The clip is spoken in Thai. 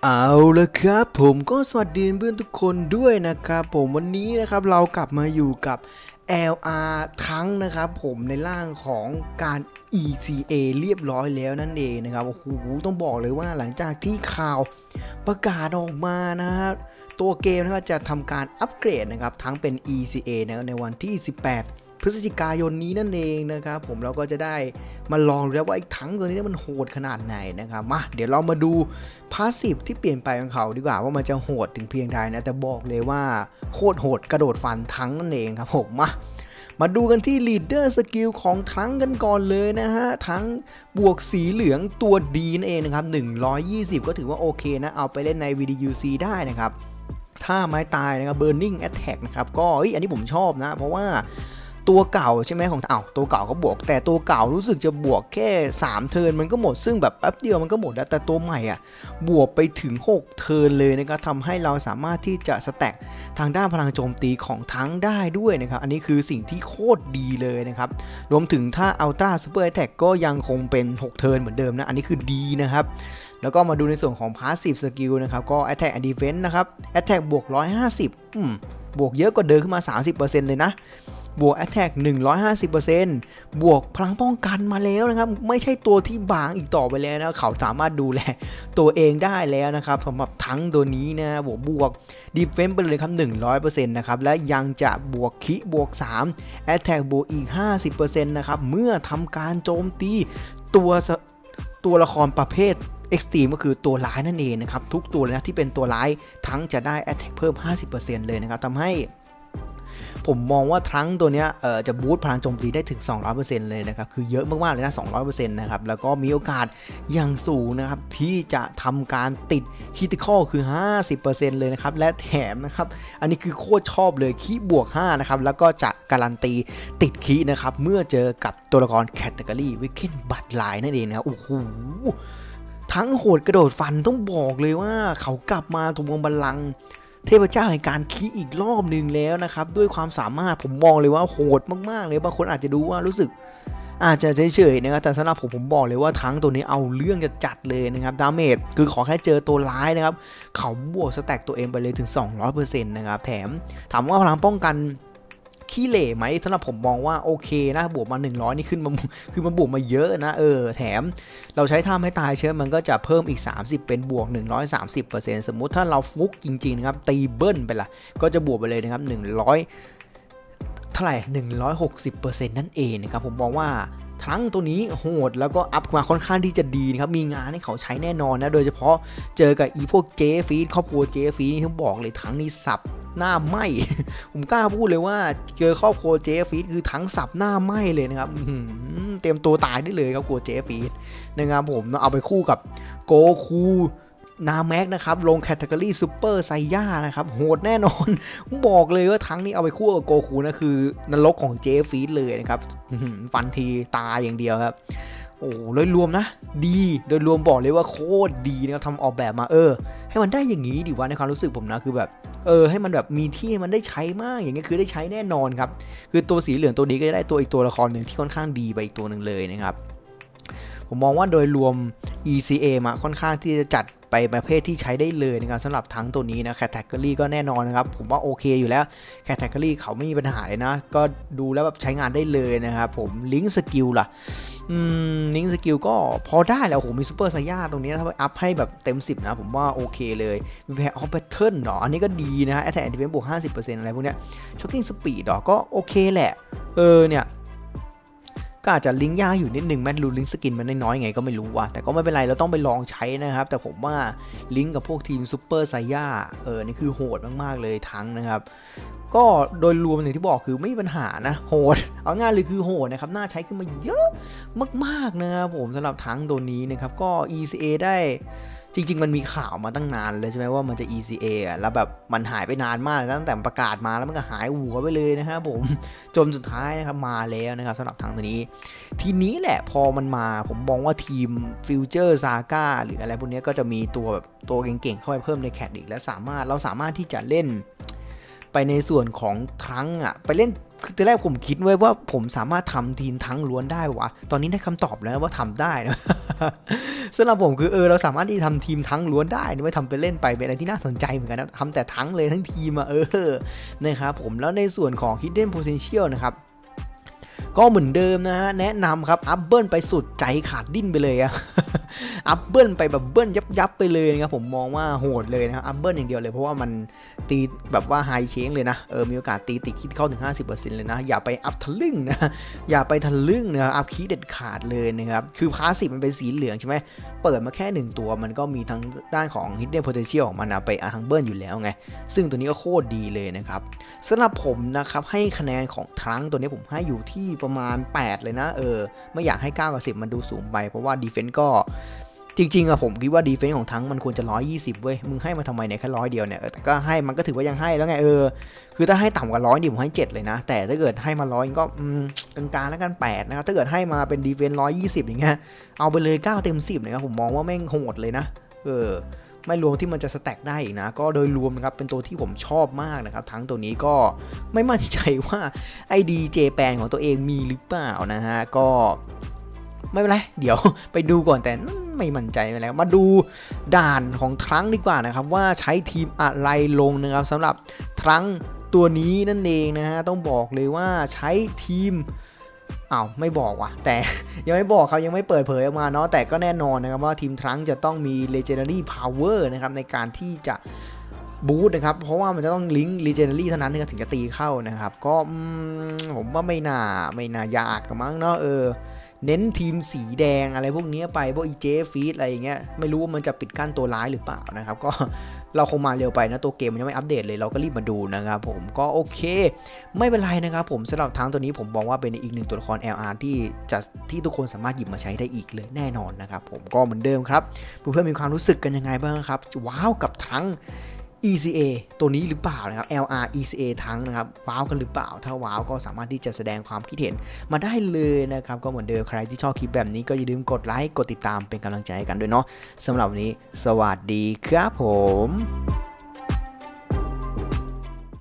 เอาละครับผมก็สวัสดีเพื่อนทุกคนด้วยนะครับผมวันนี้นะครับเรากลับมาอยู่กับ LR ทั้งนะครับผมในร่างของการ ECA เรียบร้อยแล้วนั่นเองนะครับโอ้โหต้องบอกเลยว่าหลังจากที่ข่าวประกาศออกมานะครับตัวเกมนะครับจะทำการอัปเกรดนะครับทั้งเป็น ECA นะในวันที่18พฤศจิกายนนี้นั่นเองนะครับผมเราก็จะได้มาลองดูแล้วว่าไอ้ทั้งตัวนี้มันโหดขนาดไหนนะครับมาเดี๋ยวเรามาดูพาสซีฟที่เปลี่ยนไปของเขาดีกว่าว่ามันจะโหดถึงเพียงใดนะแต่บอกเลยว่าโคตรโหดกระโดดฟันทั้งนั่นเองครับผมมาดูกันที่ Leader Skill ของทั้งกันก่อนเลยนะฮะทั้งบวกสีเหลืองตัวดีนั่นเองนะครับ120ก็ถือว่าโอเคนะเอาไปเล่นใน VDUC ได้นะครับถ้าไม้ตายนะครับ Burning Attack นะครับก็อันนี้ผมชอบนะเพราะว่าตัวเก่าใช่ไหมของตัวเก่าก็บวกแต่ตัวเก่ารู้สึกจะบวกแค่3เทิร์นมันก็หมดซึ่งแบบแป๊บเดียวมันก็หมดแล้วแต่ตัวใหม่อ่ะบวกไปถึง6เทิร์นเลยนะครับทำให้เราสามารถที่จะสแต็กทางด้านพลังโจมตีของทั้งได้ด้วยนะครับอันนี้คือสิ่งที่โคตรดีเลยนะครับรวมถึงถ้า Ultra Super Attack ก็ยังคงเป็น6เทิร์นเหมือนเดิมนะอันนี้คือดีนะครับแล้วก็มาดูในส่วนของ Passive Skill นะครับก็ Attack and Defense นะครับ Attack บวก150บวกเยอะกว่าเดิมขึ้นมา 30% เลยนะบวก Attack 150% บวกพลังป้องกันมาแล้วนะครับไม่ใช่ตัวที่บางอีกต่อไปแล้วนะเขาสามารถดูแลตัวเองได้แล้วนะครับสำหรับทั้งตัวนี้นะบวก Defense ไปเลยครับ 100% นะครับและยังจะบวกคิบวก3 Attack บวกอีก 50% นะครับเมื่อทำการโจมตีตัวละครประเภทExtreme ก็คือตัวร้ายนั่นเองนะครับทุกตัวเลยนะที่เป็นตัวร้ายทั้งจะได้ Attack เพิ่ม 50% เลยนะครับทำให้ผมมองว่าทั้งตัวนี้จะบูสต์พลังโจมตีได้ถึง 200% เลยนะครับคือเยอะมากๆเลยนะ 200% นะครับแล้วก็มีโอกาสอย่างสูงนะครับที่จะทำการติด Critical คือ 50% เลยนะครับและแถมนะครับอันนี้คือโคตรชอบเลยคีบวก5นะครับแล้วก็จะการันตีติดคีนะครับเมื่อเจอกับตัวละคร Category Weekend Bloodline นั่นเองนะครับโอ้โหทั้งโหดกระโดดฟันต้องบอกเลยว่าเขากลับมาทวงบัลลังก์เทพเจ้าแห่งการคีอีกรอบหนึ่งแล้วนะครับด้วยความสามารถผมมองเลยว่าโหดมากๆเลยบางคนอาจจะดูว่ารู้สึกอาจจะเฉยๆนะครับแต่สำหรับผมบอกเลยว่าทั้งตัวนี้เอาเรื่องจะจัดเลยนะครับดาเมจคือขอแค่เจอตัวร้ายนะครับเขาบวกสแต็กตัวเองไปเลยถึง 200% นะครับแถมถามว่าพลังป้องกันขี้เหร่ไหมสำหรับผมมองว่าโอเคนะบวกมา100นี่ขึ้นมาคือมันบวกมาเยอะนะแถมเราใช้ท่าให้ตายเชื้อมันก็จะเพิ่มอีก30เป็นบวก 130% สมมุติถ้าเราฟุกจริงๆนะครับตีเบิ้ลไปละก็จะบวกไปเลยนะครับ100เท่าไหร่160% นั่นเองนะครับผมมองว่าทั้งตัวนี้โหดแล้วก็อัพมาค่อนข้างที่จะดีนะครับมีงานให้เขาใช้แน่นอนนะโดยเฉพาะเจอกับพวกเจฟีดครอบครัวเจฟีดนี่ต้องบอกเลยทั้งนี้สับหน้าไหมผมกล้าพูดเลยว่าเจอครอบครัวเจฟีดคือทั้งสับหน้าไหมเลยนะครับเตรียมตัวตายได้เลยครับครัวเจฟีดนะครับผมเอาไปคู่กับโกคูนาแม็กนะครับลงแคตตาล็อกซูเปอร์ไซย่านะครับโหดแน่นอนบอกเลยว่าทั้งนี้เอาไปคู่กับโกคูนะคือนรกของเจฟีดเลยนะครับฟันทีตายอย่างเดียวครับโอ้โดยรวมนะดีโดยรวมบอกเลยว่าโคตรดีนะครับทำออกแบบมาให้มันได้อย่างนี้ดิวะในความรู้สึกผมนะคือแบบให้มันแบบมีที่มันได้ใช้มากอย่างเงี้ยคือได้ใช้แน่นอนครับคือตัวสีเหลืองตัวนี้ก็จะได้ตัวอีกตัวละครหนึ่งที่ค่อนข้างดีไปอีกตัวหนึ่งเลยนะครับผมมองว่าโดยรวม ECA มาค่อนข้างที่จะจัดไปประเภทที่ใช้ได้เลยนะครับสำหรับทั้งตัวนี้นะ Category ก็แน่นอนนะครับผมว่าโอเคอยู่แล้ว Category เขาไม่มีปัญหาเลยนะก็ดูแล้วแบบใช้งานได้เลยนะครับผม Link Skill ล่ะLink Skill ก็พอได้แล้วโอ้โหมี Super Saiya ตรงนี้ถ้าอัพให้แบบเต็ม10นะผมว่าโอเคเลยมีแพร์ออฟแพทเทิร์นอันนี้ก็ดีนะฮะ Attack and Defense บวก 50% อะไรพวกเนี้ย Shocking Speed ก็โอเคแหละเนี่ยก็อาจจะลิงก์ยากอยู่นิดนึงแม้รู้ลิงก์สกินมันน้อยๆไงก็ไม่รู้ว่ะแต่ก็ไม่เป็นไรเราต้องไปลองใช้นะครับแต่ผมว่าลิงก์กับพวกทีมซูเปอร์ไซย่านี่คือโหดมากๆเลยทั้งนะครับก็โดยรวมอย่างที่บอกคือไม่มีปัญหานะโหดเอาง่ายเลยคือโหดนะครับน่าใช้ขึ้นมาเยอะมากๆนะครับผมสำหรับทั้งตัวนี้นะครับก็ ECA ได้จริงๆมันมีข่าวมาตั้งนานเลยใช่ไหมว่ามันจะ ECA แล้วแบบมันหายไปนานมากตั้งแต่ประกาศมาแล้วมันก็หายหัวไปเลยนะครับผมจนสุดท้ายนะครับมาแล้วนะครับสำหรับทางตัวนี้ทีนี้แหละพอมันมาผมมองว่าทีมฟิวเจอร์ซาก้าหรืออะไรพวกนี้ก็จะมีตัวแบบตัวเก่งๆเข้าไปเพิ่มในแคทอีกแล้วเราสามารถที่จะเล่นไปในส่วนของทั้งไปเล่นคือตอนแรกผมคิดไว้ว่าผมสามารถทำทีมทั้งล้วนได้วะตอนนี้ได้คำตอบแล้วว่าทำได้นะสำหรับผมคือเราสามารถที่ทำทีมทั้งล้วนได้ไม่ทำไปเล่นไปเป็นอะไรที่น่าสนใจเหมือนกันนะทำแต่ทั้งเลยทั้งทีมนะครับผมแล้วในส่วนของ Hidden Potential นะครับก็เหมือนเดิมนะฮะแนะนำครับอัพเบิลไปสุดใจขาดดิ้นไปเลยอะ อัพเบิลไปแบบเบิลยับไปเลยนะครับผมมองว่าโหดเลยนะครับอัพเบิลอย่างเดียวเลยเพราะว่ามันตีแบบว่าไฮเชงเลยนะมีโอกาสตีติดคิดเข้าถึง 50% เลยนะอย่าไปอัพทะลึ่งนะอย่าไปทะลึ่งนะครับอัพคีย์เด็ดขาดเลยนะครับคือพาสซีฟมันเป็นสีเหลืองใช่ไหมเปิดมาแค่1ตัวมันก็มีทั้งด้านของ Hidden Potential ของมันนะไปทางเบิลอยู่แล้วไงซึ่งตัวนี้ก็โคตรดีเลยนะครับสำหรับผมนะครับให้คะแนนของทรังตัวนี้ผมให้อยู่ที่ประมาณ8เลยนะไม่อยากให้9กับ10มันดูสูงไปเพราะว่าดีเฟนส์ก็จริงๆผมคิดว่าดีเฟนส์ของทั้งมันควรจะ120เว้ยมึงให้มาทำไมเนี่ยแค่100เดียวเนี่ยแต่ก็ให้มันก็ถือว่ายังให้แล้วไงคือถ้าให้ต่ำกว่า100ดิผมให้7เลยนะแต่ถ้าเกิดให้มา100ก็กลางๆแล้วกัน8นะครับถ้าเกิดให้มาเป็นดีเฟนส์120อย่างเงี้ยเอาไปเลย9 เต็ม 10นะครับผมมองว่าแม่งโหดเลยนะไม่รวมที่มันจะสแต็กได้อีกนะก็โดยรวมนะครับเป็นตัวที่ผมชอบมากนะครับทั้งตัวนี้ก็ไม่มั่นใจว่าไอ้ดีเจแปนของตัวเองมีหรือเปล่านะฮะก็ไม่เป็นไรเดี๋ยวไปดูก่อนแต่ไม่มั่นใจไปแล้วมาดูด่านของทรังดีกว่านะครับว่าใช้ทีมอะไรลงนะครับสำหรับทรังตัวนี้นั่นเองนะฮะต้องบอกเลยว่าใช้ทีมไม่บอกว่ะแต่ยังไม่บอกครับยังไม่เปิดเผยออกมาเนาะแต่ก็แน่นอนนะครับว่าทีมทรังจะต้องมี Legendary Power นะครับในการที่จะบูสต์นะครับเพราะว่ามันจะต้องลิงก์ Legendary เท่านั้นถึงจะตีเข้านะครับก็ผมว่าไม่น่ายากหรอกมั้งเนาะเน้นทีมสีแดงอะไรพวกนี้ไปพวกอีเจฟีดอะไรอย่างเงี้ยไม่รู้ว่ามันจะปิดกั้นตัวร้ายหรือเปล่านะครับก็เราคงมาเร็วไปนะตัวเกมมันยังไม่อัปเดตเลยเราก็รีบมาดูนะครับผมก็โอเคไม่เป็นไรนะครับผมสำหรับทั้งตัวนี้ผมบอกว่าเป็นอีกหนึ่งตัวละคร LR ที่ทุกคนสามารถหยิบมาใช้ได้อีกเลยแน่นอนนะครับผมก็เหมือนเดิมครับเพื่อนๆมีความรู้สึกกันยังไงบ้างครับว้าวกับทั้งECA ตัวนี้หรือเปล่านะครับ LR ECA ทั้งนะครับว้าวกันหรือเปล่าถ้าว้าวก็สามารถที่จะแสดงความคิดเห็นมาได้เลยนะครับก็เหมือนเดิมใครที่ชอบคลิปแบบนี้ก็อย่าลืมกดไลค์กดติดตามเป็นกำลังใจให้กันด้วยเนาะสำหรับวันนี้สวัสดีครับผม